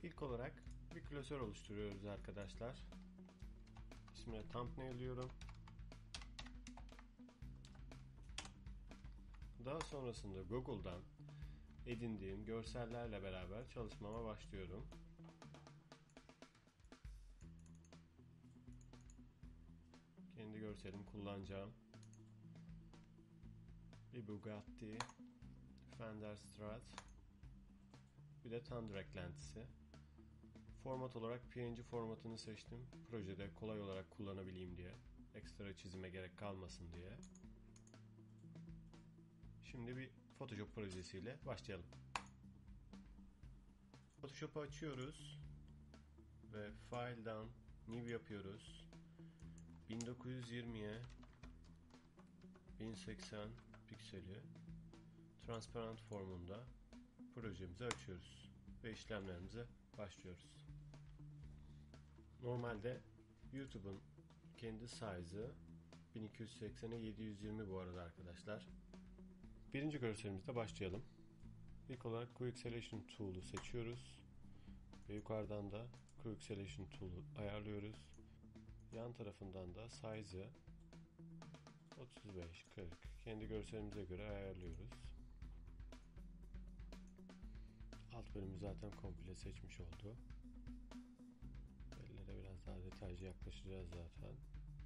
İlk olarak bir klasör oluşturuyoruz arkadaşlar. İsmine thumbnail diyorum. Daha sonrasında Google'dan edindiğim görsellerle beraber çalışmama başlıyorum. Kendi görselimi kullanacağım. Bir Bugatti, Fender Strat, bir de Thunder eklentisi. Format olarak PNG formatını seçtim. Projede kolay olarak kullanabileyim diye. Ekstra çizime gerek kalmasın diye. Şimdi bir Photoshop projesiyle başlayalım. Photoshop'u açıyoruz ve File'dan New yapıyoruz. 1920'ye 1080 pikseli transparent formunda projemizi açıyoruz ve işlemlerimize başlıyoruz. Normalde YouTube'un kendi size'ı 1280'e 720 bu arada arkadaşlar. Birinci görselimizde başlayalım. İlk olarak Quick Selection Tool'u seçiyoruz ve yukarıdan da Quick Selection Tool'u ayarlıyoruz. Yan tarafından da size'ı 35-40 kendi görselimize göre ayarlıyoruz. Alt bölümü zaten komple seçmiş oldu. Ellere biraz daha detaycı yaklaşacağız zaten.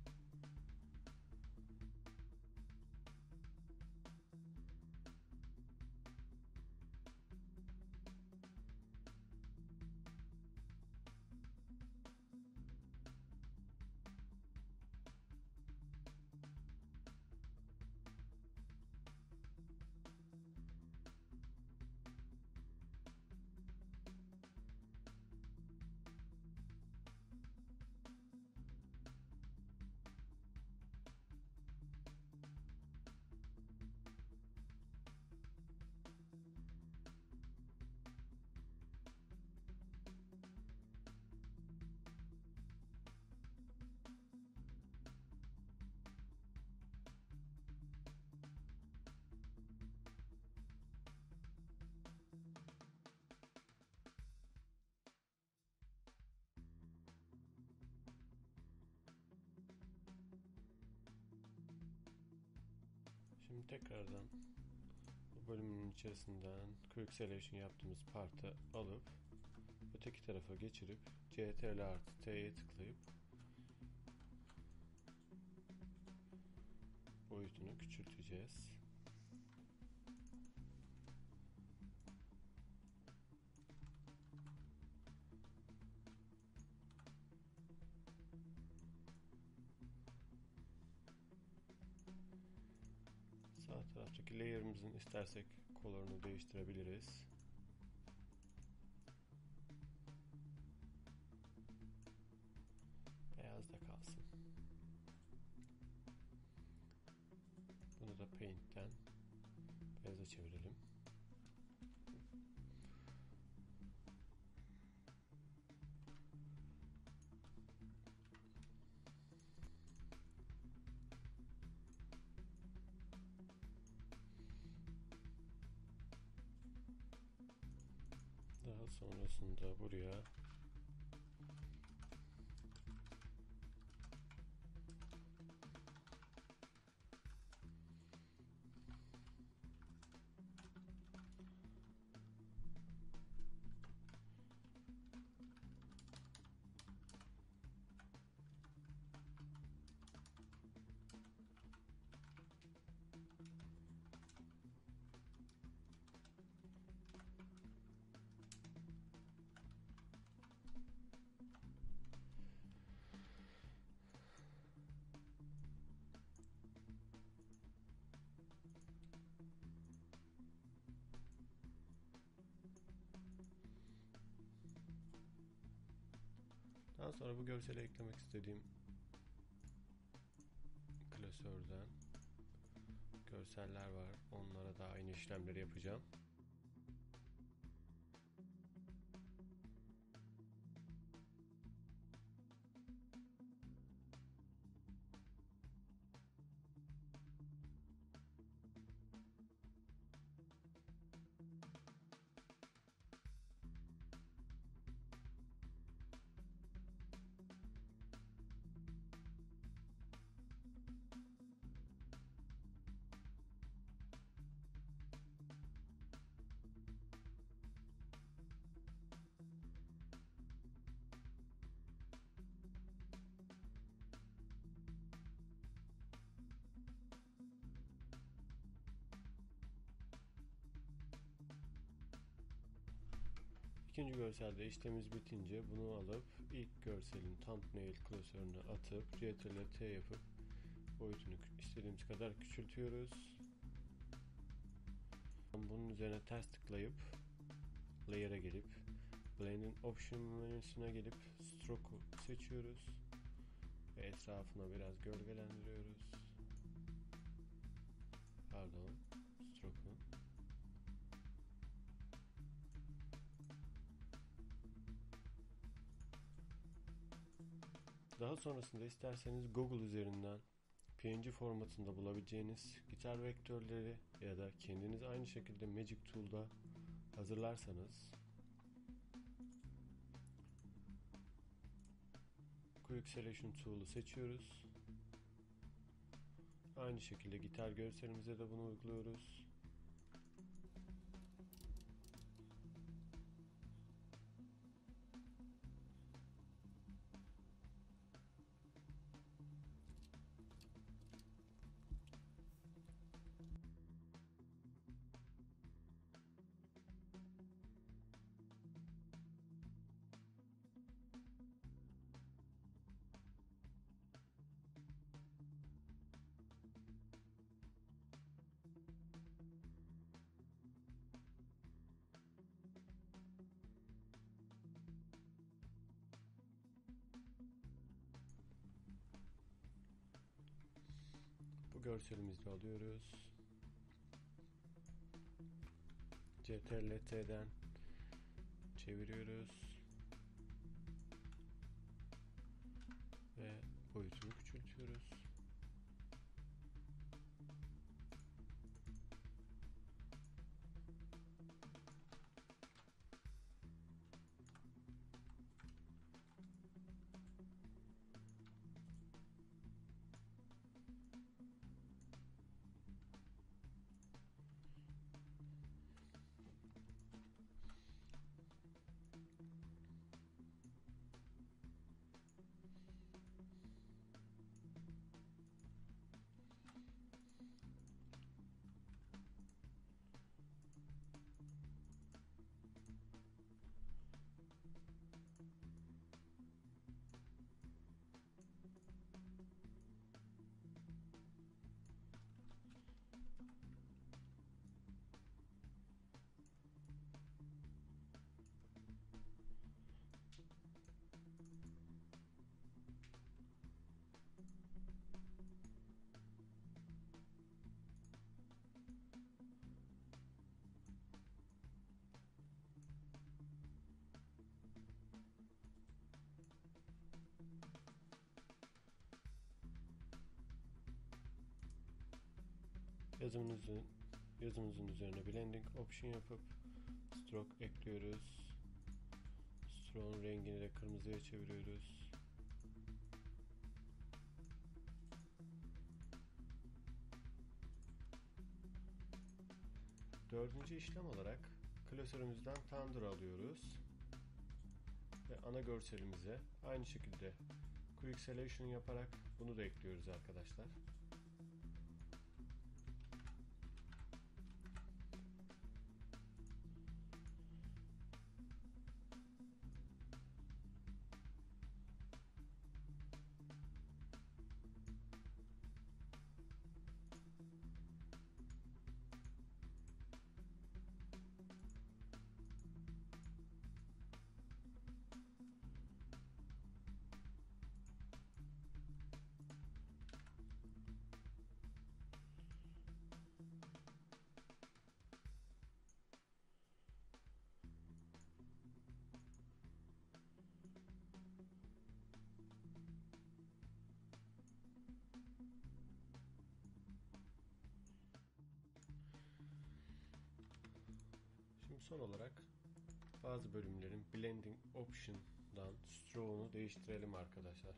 Şimdi tekrardan bu bölümün içerisinden Quick Selection yaptığımız partı alıp öteki tarafa geçirip Ctrl+T'ye tıklayıp boyutunu küçülteceğiz. Sağ taraftaki layer'ımızın istersek color'unu değiştirebiliriz. Beyaz da kalsın. Bunu da Paint'ten beyaza çevirelim. Daha sonrasında buraya daha sonra bu görsele eklemek istediğim klasörden görseller var. Onlara da aynı işlemleri yapacağım. İkinci görselde işlemimiz bitince bunu alıp ilk görselin thumbnail klasörüne atıp Ctrl+T yapıp boyutunu istediğimiz kadar küçültüyoruz. Bunun üzerine ters tıklayıp Layer'a gelip Blending Option menüsüne gelip Stroke'u seçiyoruz ve etrafına biraz gölgelendiriyoruz. Pardon, Stroke'u. Daha sonrasında isterseniz Google üzerinden PNG formatında bulabileceğiniz gitar vektörleri ya da kendiniz aynı şekilde Magic Tool'da hazırlarsanız Quick Selection Tool'u seçiyoruz. Aynı şekilde gitar görselimize de bunu uyguluyoruz. Bu görselimizi alıyoruz. Ctrl+T'den çeviriyoruz ve boyutunu küçültüyoruz. Yazımızın üzerine Blending Option yapıp Stroke ekliyoruz. Stroke'un rengini de kırmızıya çeviriyoruz. Dördüncü işlem olarak klasörümüzden Thunder alıyoruz ve ana görselimize aynı şekilde Quick Selection yaparak bunu da ekliyoruz arkadaşlar. Şimdi son olarak bazı bölümlerin Blending Option'dan Stroke'unu değiştirelim arkadaşlar.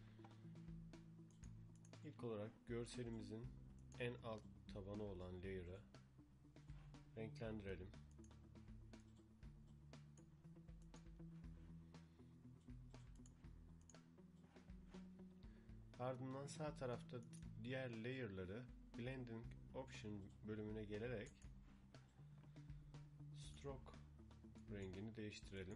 İlk olarak görselimizin en alt tabanı olan layer'ı renklendirelim. Ardından sağ tarafta diğer layer'ları Blending Option bölümüne gelerek Stroke rengini değiştirelim.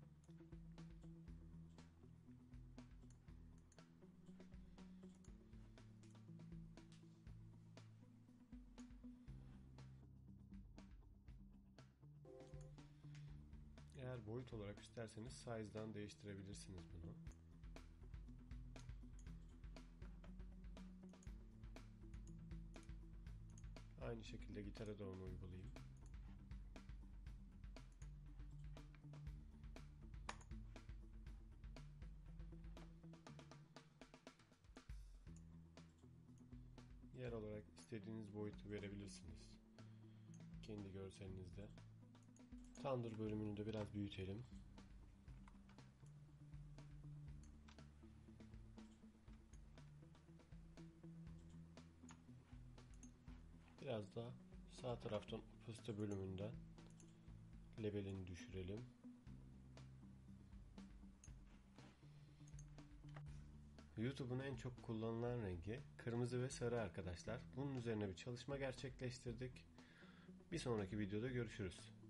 Eğer boyut olarak isterseniz size'dan değiştirebilirsiniz bunu. Aynı şekilde gitara da onu uygulayayım. Yer olarak istediğiniz boyutu verebilirsiniz. Kendi görselinizde. Thunder bölümünü de biraz büyütelim. Biraz da sağ taraftan opacity bölümünden levelini düşürelim. YouTube'un en çok kullanılan rengi kırmızı ve sarı arkadaşlar. Bunun üzerine bir çalışma gerçekleştirdik. Bir sonraki videoda görüşürüz.